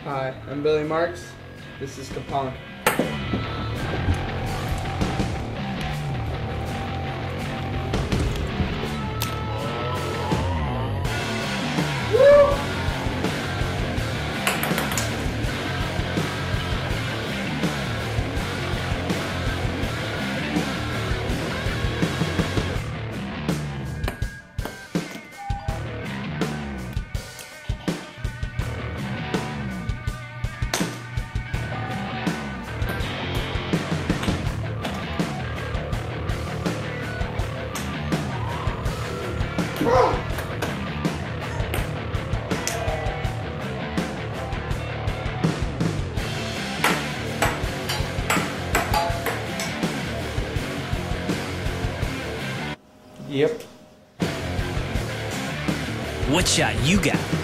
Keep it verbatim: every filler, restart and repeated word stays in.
Hi, I'm Billy Marks. This is Kapunk. Yep. What shot you got?